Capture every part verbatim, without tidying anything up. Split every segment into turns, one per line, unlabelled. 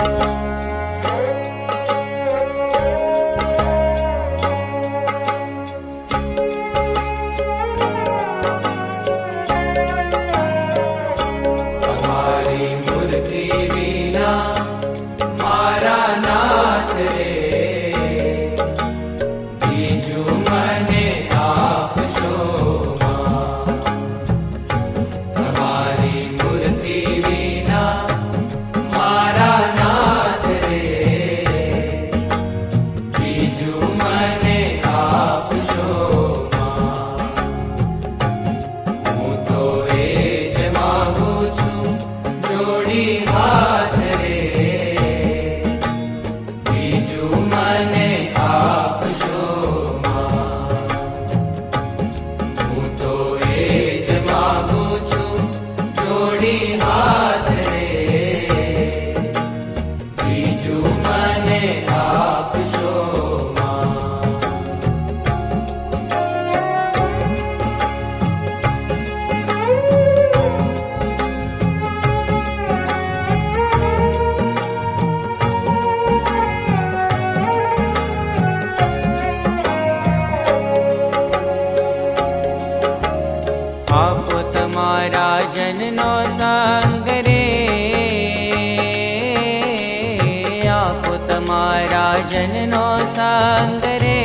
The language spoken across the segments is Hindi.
जननो संग रे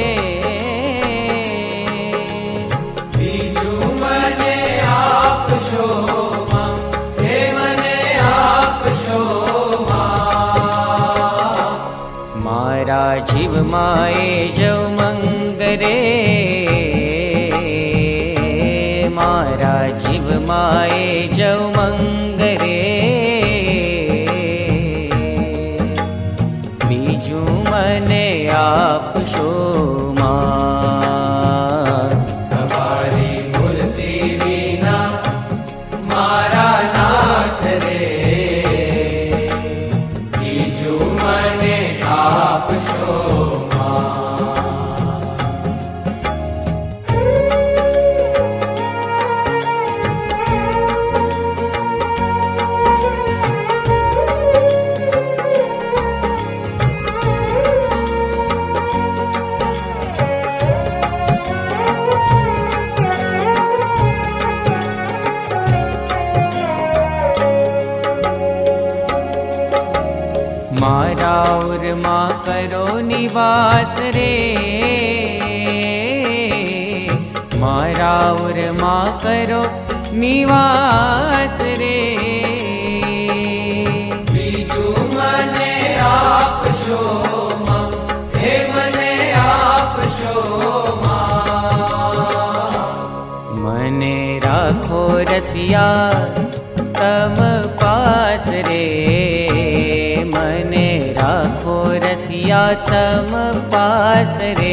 बीजू मने आप शोमा हे मने आप शोमा
मारा जीव माए जव मंग रे मारा जीव माए जव मंग रे बीजू मने आप शोमा
हमारी मूर्ति बिना मारा नाथ रे बीजू मने आप शोमा
मारा और माँ करो निवास रे मारा और माँ करो निवास रे
बीजू मने आप शोमा हे मने आप शोमा
मने राखो रसिया तम पास रे मने राखो रसिया तम पास रे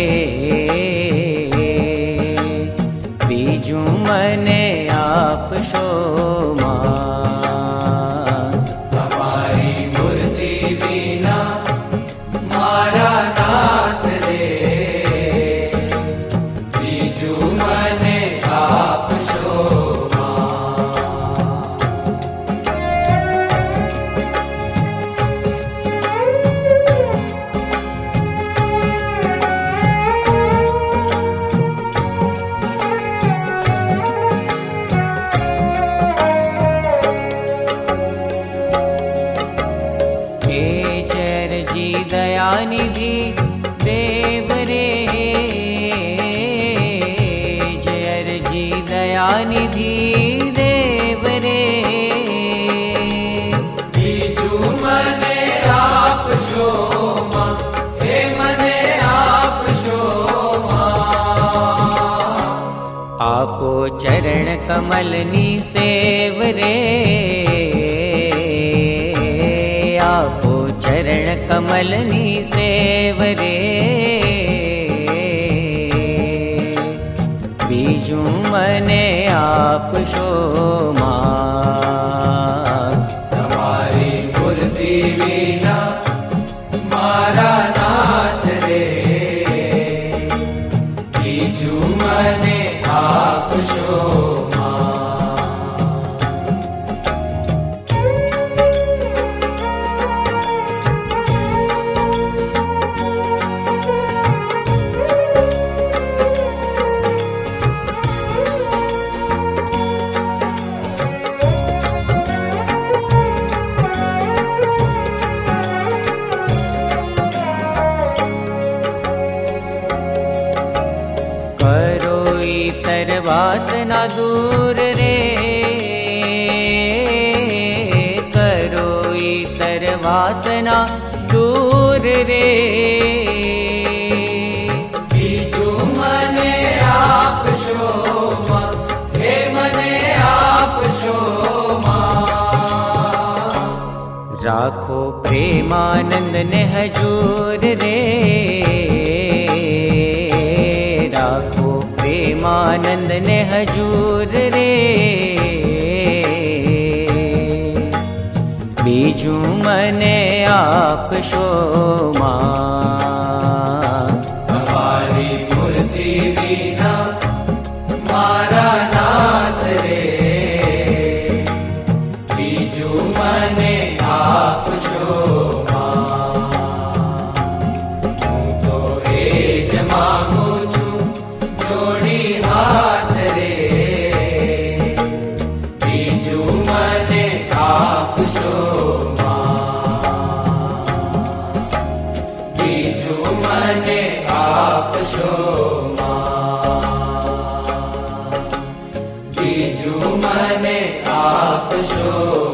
बीजू मने आप शोमा
हमारी मूर्ति बिना मारा नाथ रे बीजू मने आप शोमा
दयानिधि देव रे जयर जी दयानिधि देव रे
बीजू मने आप शोमा हे मने आप शोमा
आपो चरण कमलनी सेव रे आपो चरण कमलनी सेव रे बीजू मने आप शोमा
हमारी मूर्ति बिना मारा नाथ रे बीजू मने आप शोमा
इतर वासना दूर रे, करो इतर वासना दूर रे।
बीजू मने आप शोमा, हे मने आप शोमा।
राखो प्रेमानंद ने हजूर रे, राखो प्रेमानंद ने हजूर रे। बीजू मने आप शोमा,
हमारी मूर्ति बिना मारा नाथ रे। बीजू मने आप शोमा, हूँ तो एज मांगू छू जोड़ी हाथ रे। बीजू मने आप शोमा, बीजू मने आप शोमा, बीजू मने आप शोमा।